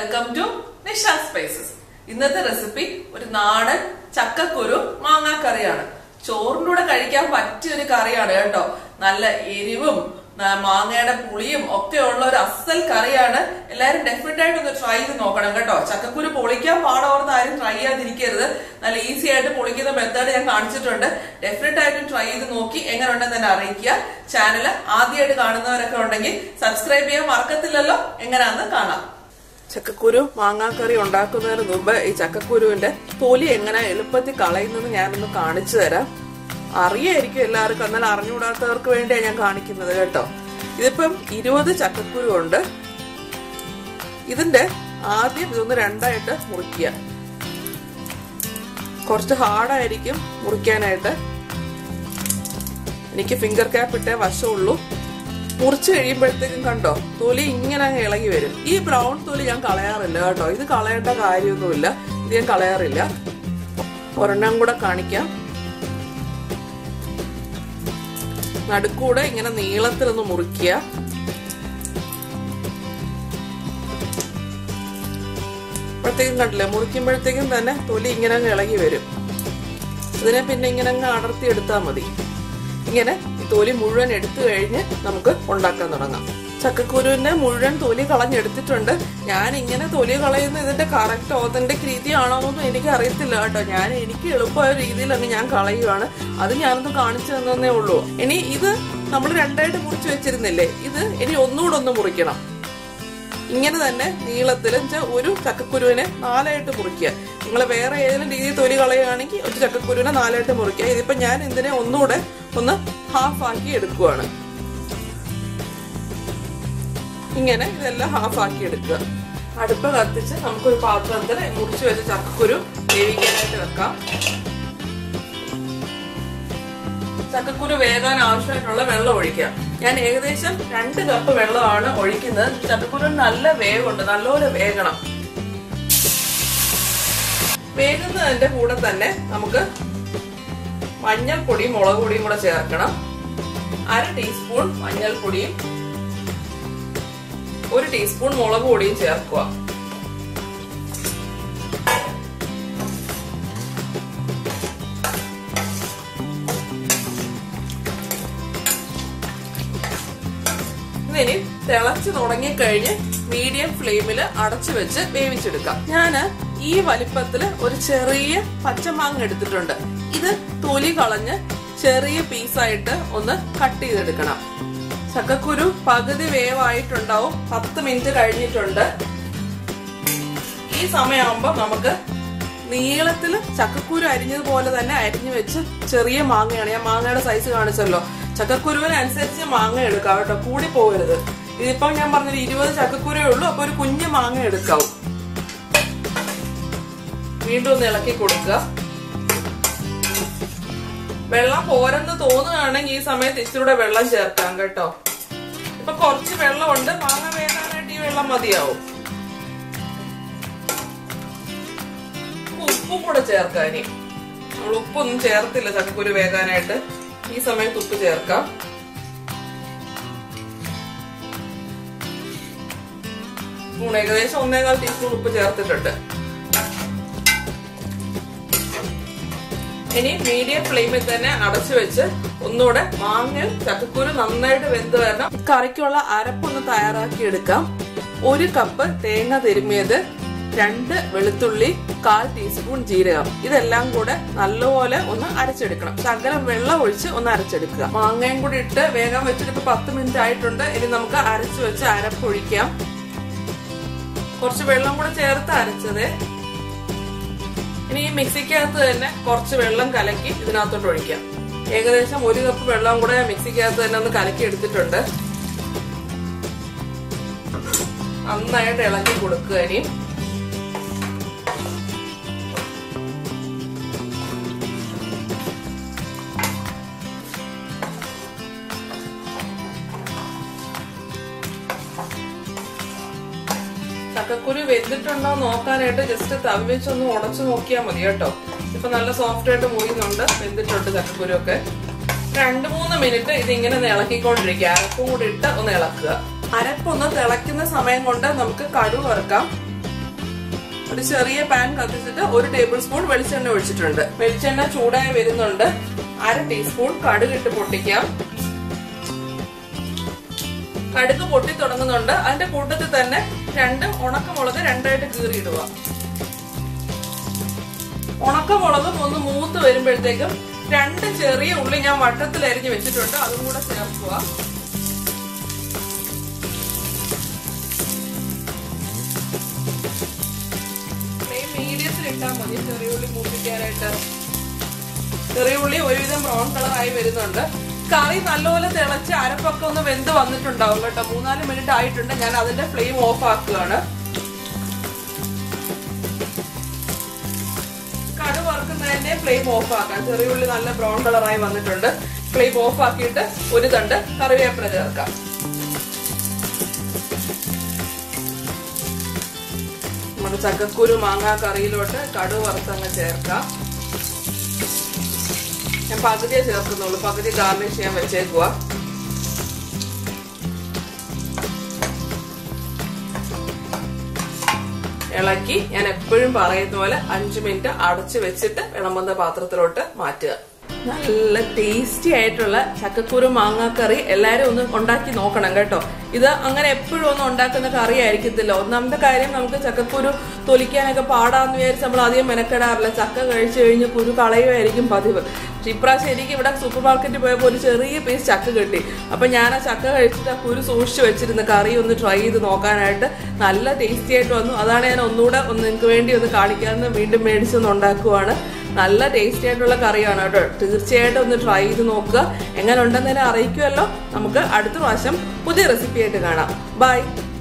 Welcome to Nisha spices. ഇന്നത്തെ recipe ഒരു നാടൻ ചക്കക്കുരു മാങ്ങാക്കറിയാണ്. ചോറിന്റെ കൂടെ കഴിക്കാൻ പറ്റിയ ഒരു കറിയാണ് കേട്ടോ. നല്ല എരിവും മാങ്ങയുടെ പുളിയും ഒക്കെ ഉള്ള ഒരു അസൽ കറിയാണ്. എല്ലാരും ഡെഫിനറ്റ് ആയിട്ട് ഒന്ന് ട്രൈ ചെയ്ത് നോക്കണം കേട്ടോ. ചക്കക്കുരു പൊളിക്കാൻ പാടോർന്ന് ആരും ട്രൈ ചെയ്യാതിരിക്കരുത്. നല്ല ഈസി ആയിട്ട് പൊളിക്കുന്ന മെത്തേഡ് ഞാൻ കാണിച്ചിട്ടുണ്ട്. ഡെഫിനറ്റ് ആയിട്ടും ട്രൈ ചെയ്ത് നോക്കി എങ്ങനെ ഉണ്ടെന്ന് തന്നെ അറിയിക്കുക. ചാനൽ ആദ്യമായിട്ട് കാണുന്നവരൊക്കെ ഉണ്ടെങ്കിൽ സബ്സ്ക്രൈബ് ചെയ്യാൻ മറക്കത്തില്ലല്ലോ. എങ്ങനെയാണെന്ന് കാണാം. ചക്കക്കുരു മാങ്ങാക്കറി ഉണ്ടാക്കുന്നതിന് മുമ്പ് ഈ ചക്കക്കുരുവിന്റെ തൊലി എങ്ങനെ എളുപ്പത്തിൽ കളയുന്നത് ഞാനൊന്ന് കാണിച്ചു തരാം. അറിയായിരിക്കും എല്ലാവർക്കും, എന്നാൽ അറിഞ്ഞുകൂടാത്തവർക്ക് വേണ്ടിയാണ് ഞാൻ കാണിക്കുന്നത് കേട്ടോ. ഇതിപ്പം 20 ചക്കക്കുരു ഉണ്ട്. ഇതിന്റെ ആദ്യം ഇതൊന്ന് രണ്ടായിട്ട് മുറിക്കുക. കുറച്ച് ഹാർഡായിരിക്കും മുറിക്കാനായിട്ട്. എനിക്ക് ഫിംഗർ ക്യാപ്പ് ഇട്ടേ വശമുള്ളൂ. മുറിച്ച് കഴിയുമ്പോഴത്തേക്കും കണ്ടോ തൊലി ഇങ്ങനെ അങ്ങ് ഇളകി വരും. ഈ ബ്രൗൺ തൊലി ഞാൻ കളയാറില്ല കേട്ടോ. ഇത് കളയേണ്ട കാര്യമൊന്നുമില്ല. ഇത് ഞാൻ കളയാറില്ല. ഒരെണ്ണം കൂടെ കാണിക്കാം. നടുക്കൂടെ ഇങ്ങനെ നീളത്തിലൊന്ന് മുറിക്കുക. അപ്പോഴത്തേക്കും കണ്ടില്ലേ, മുറിക്കുമ്പോഴത്തേക്കും തന്നെ തൊലി ഇങ്ങനെ അങ്ങ് ഇളകി വരും. ഇതിനെ പിന്നെ ഇങ്ങനെ അങ്ങ് അടർത്തി എടുത്താൽ മതി. ഇങ്ങനെ ഈ തൊലി മുഴുവൻ എടുത്തു കഴിഞ്ഞ് നമുക്ക് ഉണ്ടാക്കാൻ തുടങ്ങാം. ചക്കക്കുരുവിന്റെ മുഴുവൻ തൊലി കളഞ്ഞെടുത്തിട്ടുണ്ട്. ഞാൻ ഇങ്ങനെ തൊലി കളയുന്ന ഇതിന്റെ കറക്റ്റ് ഓതന്റിക് രീതിയാണോന്നൊന്നും എനിക്ക് അറിയത്തില്ല കേട്ടോ. എനിക്ക് എളുപ്പമായ രീതിയിൽ അങ്ങ് ഞാൻ കളയുവാണ്. അത് ഞാനൊന്ന് കാണിച്ചു തന്നേ ഉള്ളൂ. ഇനി ഇത് നമ്മൾ രണ്ടായിട്ട് മുറിച്ച് വെച്ചിരുന്നില്ലേ, ഇത് ഇനി ഒന്നുകൂടെ ഒന്ന് മുറിക്കണം. ഇങ്ങനെ തന്നെ നീളത്തിൽ ഒരു ചക്കക്കുരുവിനെ 4ആയിട്ട് മുറിക്കുക. നിങ്ങൾ വേറെ ഏതെങ്കിലും രീതിയിൽ തൊലി കളയുകയാണെങ്കിൽ ഒരു ചക്കക്കുരുവിനെ 4ആയിട്ട് മുറിക്കുക. ഇതിപ്പോ ഞാൻ ഇതിനെ ഒന്നുകൂടെ ഒന്ന് ഹാഫ് ആക്കി എടുക്കുവാണ്. ഇങ്ങനെ ഇതെല്ലാം ഹാഫ് ആക്കി എടുക്കുക. അടുപ്പ് കത്തിച്ച് നമുക്കൊരു പാത്രത്തിൽ മുറിച്ച് വെച്ച ചക്കക്കുരു വേവിക്കാനായിട്ട് വെക്കാം. ചക്കക്കുരു വേകാൻ ആവശ്യമായിട്ടുള്ള വെള്ളം ഒഴിക്കാം. ഞാൻ ഏകദേശം 2 കപ്പ് വെള്ളമാണ് ഒഴിക്കുന്നത്. ചക്കക്കുരു നല്ല വേവുണ്ട്, നല്ലപോലെ വേകണം. വേകുന്നതിന്റെ കൂടെ തന്നെ നമുക്ക് മഞ്ഞൾപ്പൊടിയും മുളക് പൊടിയും കൂടെ ചേർക്കണം. 1/2 ടീസ്പൂൺ മഞ്ഞൾപ്പൊടിയും 1 ടീസ്പൂൺ മുളക് പൊടിയും ചേർക്കുക. ഇനി തിളച്ച് തുടങ്ങിക്കഴിഞ്ഞ് മീഡിയം ഫ്ലെയിമിൽ അടച്ചു വെച്ച് വേവിച്ചെടുക്കാം. ഞാന് ഈ വലിപ്പത്തില് ഒരു ചെറിയ പച്ചമാങ്ങ എടുത്തിട്ടുണ്ട്. ഇത് തൊലി കളഞ്ഞ് ചെറിയ പീസായിട്ട് ഒന്ന് കട്ട് ചെയ്തെടുക്കണം. ചക്കക്കുരു പകുതി വേവായിട്ടുണ്ടാവും. 10 മിനിറ്റ് കഴിഞ്ഞിട്ടുണ്ട്. ഈ സമയമാകുമ്പോ നമുക്ക് നീളത്തില് ചക്കക്കുരു അരിഞ്ഞതുപോലെ തന്നെ അരിഞ്ഞു വെച്ച് ചെറിയ മാങ്ങയാണ്. ഞാൻ മാങ്ങയുടെ സൈസ് കാണിച്ചല്ലോ. ചക്കക്കുരുവിനനുസരിച്ച് മാങ്ങ എടുക്കാം കേട്ടോ, കൂടി പോകരുത്. ഇതിപ്പം ഞാൻ പറഞ്ഞൊരു 20 ചക്കക്കുരേ ഉള്ളൂ. അപ്പൊ ഒരു കുഞ്ഞു മാങ്ങ എടുക്കാവും. വീണ്ടും ഒന്ന് ഇളക്കി കൊടുക്കുക. വെള്ളം പോരെന്ന് തോന്നുകയാണെങ്കിൽ ഈ സമയത്ത് ഇച്ചിരൂടെ വെള്ളം ചേർക്കാം കേട്ടോ. ഇപ്പൊ കുറച്ച് വെള്ളമുണ്ട്. മാങ്ങ വേകാനായിട്ട് ഈ വെള്ളം മതിയാവും. ഉപ്പും കൂടെ ചേർക്കാം. ഇനി നമ്മൾ ഉപ്പൊന്നും ചേർത്തില്ല ചക്കക്കുരു വേകാനായിട്ട്. ഈ സമയത്ത് ഉപ്പ് ചേർക്കാം. ഏകദേശം 1.25 ടീസ്പൂൺ ഉപ്പ് ചേർത്തിട്ടുണ്ട്. ഇനി മീഡിയം ഫ്ലെയിമിൽ തന്നെ അടച്ചു വെച്ച് ഒന്നുകൂടെ മാങ്ങ ചക്കക്കുരു നന്നായിട്ട് വെന്ത് വരണം. കറിക്കുള്ള അരപ്പൊന്ന് തയ്യാറാക്കി എടുക്കാം. 1 കപ്പ് തേങ്ങ തിരുമ്മിയത്, 2 വെളുത്തുള്ളി, 1/4 ടീസ്പൂൺ ജീരകം. ഇതെല്ലാം കൂടെ നല്ലപോലെ ഒന്ന് അരച്ചെടുക്കണം. ശകലം വെള്ളം ഒഴിച്ച് ഒന്ന് അരച്ചെടുക്കുക. മാങ്ങയും കൂടി ഇട്ട് വേഗം വെച്ചിട്ട് ഇപ്പൊ 10 മിനിറ്റ് ആയിട്ടുണ്ട്. ഇനി നമുക്ക് അരച്ചു വെച്ച് അരപ്പൊഴിക്കാം. കുറച്ച് വെള്ളം കൂടെ ചേർത്ത് അരച്ചത്. ഇനി ഈ മിക്സിക്കകത്ത് തന്നെ കുറച്ച് വെള്ളം കലക്കി ഇതിനകത്തോട്ട് ഒഴിക്കാം. ഏകദേശം 1 കപ്പ് വെള്ളം കൂടെ മിക്സിക്കകത്ത് തന്നെ ഒന്ന് കലക്കി എടുത്തിട്ടുണ്ട്. നന്നായിട്ട് ഇളക്കി കൊടുക്കുക. ഇനി ചക്കക്കുരു വെന്തിട്ടുണ്ടോ നോക്കാനായിട്ട് ജസ്റ്റ് തവി വെച്ചൊന്ന് ഉടച്ചു നോക്കിയാൽ മതി കേട്ടോ. ഇപ്പൊ നല്ല സോഫ്റ്റ് ആയിട്ട് മുറിയുന്നുണ്ട്. വെന്തിട്ടുണ്ട് ചക്കക്കുരു ഒക്കെ. 2-3 മിനിറ്റ് ഇതിങ്ങനെ ഇളക്കിക്കൊണ്ടിരിക്കുക. അരപ്പും കൂടി ഇട്ട് ഒന്ന് ഇളക്കുക. അരപ്പൊന്ന് തിളയ്ക്കുന്ന സമയം കൊണ്ട് നമുക്ക് കടുക് വറുക്കാം. ഒരു ചെറിയ പാൻ കത്തിച്ചിട്ട് 1 ടേബിൾ സ്പൂൺ വെളിച്ചെണ്ണ ഒഴിച്ചിട്ടുണ്ട്. വെളിച്ചെണ്ണ ചൂടായി വരുന്നുണ്ട്. 1/2 ടീസ്പൂൺ കടുകിട്ട് പൊട്ടിക്കാം. കടുക് പൊട്ടി തുടങ്ങുന്നുണ്ട്. അതിന്റെ കൂട്ടത്തിൽ തന്നെ 2 ഉണക്കമുളക് 2ആയിട്ട് കീറിയിടുക. ഉണക്കമുളകും ഒന്ന് മൂത്ത് വരുമ്പോഴത്തേക്കും 2 ചെറിയ ഉള്ളി ഞാൻ വട്ടത്തിൽ അരിഞ്ഞ് വെച്ചിട്ടുണ്ട്, അതും കൂടെ ചേർക്കുക. ഫ്ലെയിം മീഡിയത്തിൽ ഇട്ടാൽ മതി ചെറിയ ഉള്ളി മൂപ്പിക്കാനായിട്ട്. ചെറിയ ഉള്ളി ഒരുവിധം ബ്രൗൺ കളറായി വരുന്നുണ്ട്. കറി നല്ലപോലെ തിളച്ച് അരപ്പൊക്കെ ഒന്ന് വെന്ത് വന്നിട്ടുണ്ടാവും കേട്ടോ. 3-4 മിനിറ്റ് ആയിട്ടുണ്ട്. ഞാൻ അതിന്റെ ഫ്ലെയിം ഓഫ് ആക്കുകയാണ്. കടു വറുക്കുന്നതിന്റെ ഫ്ലെയിം ഓഫ് ആക്കാം. ചെറിയ ഉള്ളി നല്ല ബ്രൗൺ കളറായി വന്നിട്ടുണ്ട്. ഫ്ലെയിം ഓഫ് ആക്കിയിട്ട് 1 തണ്ട് കറിവേപ്പില ചേർക്കാം. നമ്മുടെ ചക്കക്കുരു മാങ്ങാ കറിയിലോട്ട് കടു വറുത്തങ്ങ് ചേർക്കാം. ഞാൻ പകുതിയെ ചേർക്കുന്നുള്ളൂ, പകുതി ഗാർണിഷ് ചെയ്യാൻ വെച്ചേക്കുക. ഇളക്കി ഞാൻ എപ്പോഴും പറയുന്ന പോലെ 5 മിനിറ്റ് അടച്ചു വെച്ചിട്ട് വിളമ്പുന്ന പാത്രത്തിലോട്ട് മാറ്റുക. നല്ല ടേസ്റ്റി ആയിട്ടുള്ള ചക്കക്കുരു മാങ്ങാക്കറി എല്ലാരും ഒന്ന് ഉണ്ടാക്കി നോക്കണം കേട്ടോ. ഇത് അങ്ങനെ എപ്പോഴും ഒന്നും ഉണ്ടാക്കുന്ന കറി ആയിരിക്കത്തില്ല. ഒന്നാമത്തെ കാര്യം, നമുക്ക് ചക്കക്കുരു തൊലിക്കാനൊക്കെ പാടാന്ന് വിചാരിച്ച് നമ്മൾ അധികം മെനക്കെടാറില്ല. ചക്ക കഴിച്ചു കഴിഞ്ഞ് കുരു കളയുമായിരിക്കും പതിവ്. പക്ഷെ ഇപ്രാവശ്യം എനിക്ക് ഇവിടെ സൂപ്പർ മാർക്കറ്റിൽ പോയപ്പോൾ ഒരു ചെറിയ പീസ് ചക്ക കിട്ടി. അപ്പൊ ഞാൻ ആ ചക്ക കഴിച്ചിട്ട് ആ കുരു സൂക്ഷിച്ചു വെച്ചിരുന്ന കറി ഒന്ന് ട്രൈ ചെയ്ത് നോക്കാനായിട്ട് നല്ല ടേസ്റ്റി ആയിട്ട് വന്നു. അതാണ് ഞാൻ ഒന്നുകൂടെ നിങ്ങൾക്ക് വേണ്ടി ഒന്ന് കാണിക്കാമെന്ന് വീണ്ടും മേടിച്ചൊന്ന് ഉണ്ടാക്കുവാണ്. നല്ല ടേസ്റ്റി ആയിട്ടുള്ള കറിയാണ് കേട്ടോ. തീർച്ചയായിട്ടും ഒന്ന് ട്രൈ ചെയ്ത് നോക്കുക. എങ്ങനെ ഉണ്ടെന്ന് തന്നെ അറിയിക്കുമല്ലോ. നമുക്ക് അടുത്ത പ്രാവശ്യം പുതിയ റെസിപ്പി ആയിട്ട് കാണാം. ബൈ.